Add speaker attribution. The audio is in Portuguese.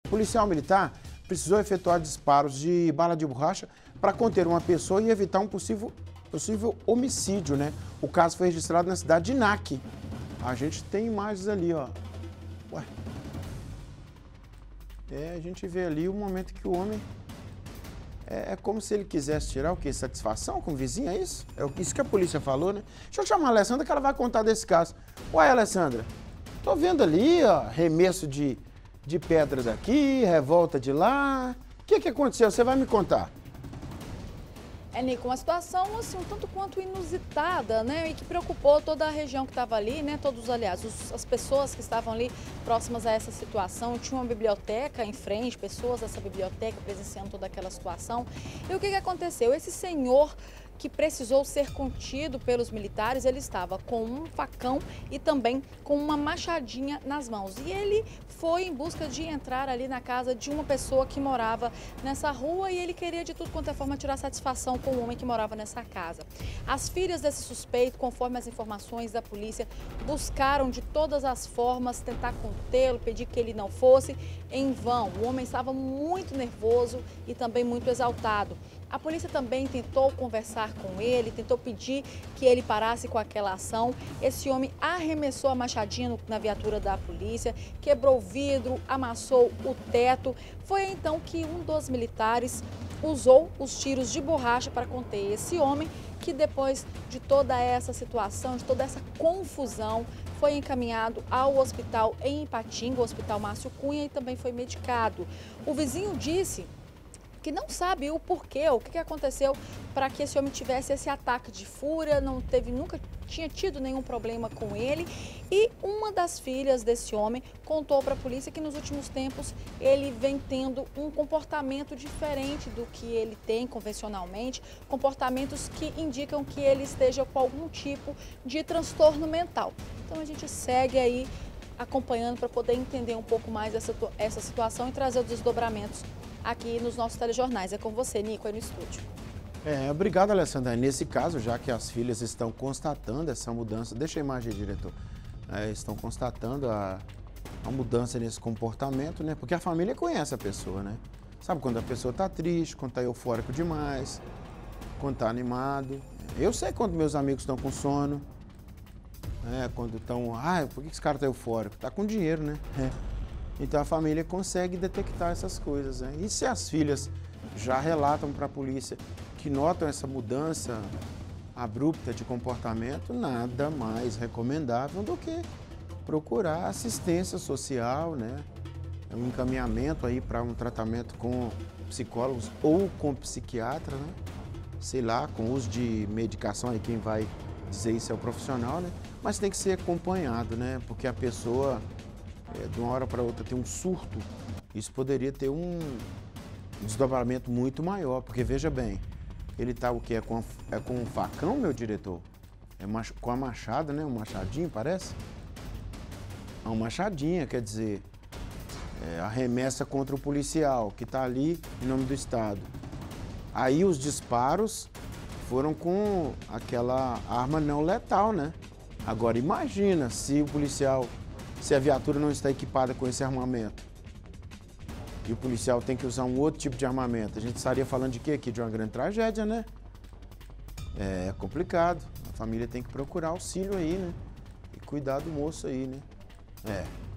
Speaker 1: Policial militar precisou efetuar disparos de bala de borracha para conter uma pessoa e evitar um possível homicídio, né? O caso foi registrado na cidade de Naque. A gente tem imagens ali, ó. Ué. A gente vê ali o momento que o homem... É como se ele quisesse tirar o quê? Satisfação com o vizinho, é isso? É isso que a polícia falou, né? Deixa eu chamar a Alessandra que ela vai contar desse caso. Ué, Alessandra, tô vendo ali, ó, remesso de pedra daqui, revolta de lá. O que aconteceu? Você vai me contar.
Speaker 2: Nico, uma situação assim, um tanto quanto inusitada, né? E que preocupou toda a região que estava ali, né? Todos, aliás, as pessoas que estavam ali próximas a essa situação. Tinha uma biblioteca em frente, pessoas dessa biblioteca presenciando toda aquela situação. E o que aconteceu? Esse senhor que precisou ser contido pelos militares, ele estava com um facão e também com uma machadinha nas mãos. E ele foi em busca de entrar ali na casa de uma pessoa que morava nessa rua e ele queria de tudo quanto é forma tirar satisfação com o homem que morava nessa casa. As filhas desse suspeito, conforme as informações da polícia, buscaram de todas as formas tentar contê-lo, pedir que ele não fosse, em vão. O homem estava muito nervoso e também muito exaltado. A polícia também tentou conversar com ele, tentou pedir que ele parasse com aquela ação. Esse homem arremessou a machadinha na viatura da polícia, quebrou o vidro, amassou o teto. Foi então que um dos militares usou os tiros de borracha para conter esse homem, que depois de toda essa situação, de toda essa confusão, foi encaminhado ao hospital em Ipatinga, o Hospital Márcio Cunha, e também foi medicado. O vizinho disse que não sabe o porquê, o que aconteceu para que esse homem tivesse esse ataque de fúria, nunca tinha tido nenhum problema com ele. E uma das filhas desse homem contou para a polícia que nos últimos tempos ele vem tendo um comportamento diferente do que ele tem convencionalmente, comportamentos que indicam que ele esteja com algum tipo de transtorno mental. Então a gente segue aí acompanhando para poder entender um pouco mais essa situação e trazer os desdobramentos aqui nos nossos telejornais. É com você, Nico, aí no estúdio.
Speaker 1: Obrigado, Alessandra. Nesse caso, já que as filhas estão constatando essa mudança, deixa a imagem aí, diretor, estão constatando a mudança nesse comportamento, né? Porque a família conhece a pessoa, né? Sabe quando a pessoa tá triste, quando tá eufórico demais, quando tá animado. Eu sei quando meus amigos estão com sono, quando estão, por que esse cara tá eufórico? Tá com dinheiro, né? Então a família consegue detectar essas coisas, né? E se as filhas já relatam para a polícia que notam essa mudança abrupta de comportamento, nada mais recomendável do que procurar assistência social, né? Um encaminhamento aí para um tratamento com psicólogos ou com psiquiatra, né? Sei lá, com uso de medicação, aí quem vai dizer isso é o profissional, né? Mas tem que ser acompanhado, né? Porque a pessoa, de uma hora para outra, tem um surto, isso poderia ter um desdobramento muito maior, porque veja bem, ele tá o quê? É com um facão, meu diretor? Com a machada, né? Um machadinho, parece? Uma machadinha, quer dizer, arremessa contra o policial que está ali em nome do Estado. Aí os disparos foram com aquela arma não letal, né? Agora imagina se a viatura não está equipada com esse armamento e o policial tem que usar um outro tipo de armamento, a gente estaria falando de quê aqui? De uma grande tragédia, né? É complicado, a família tem que procurar auxílio aí, né? E cuidar do moço aí, né?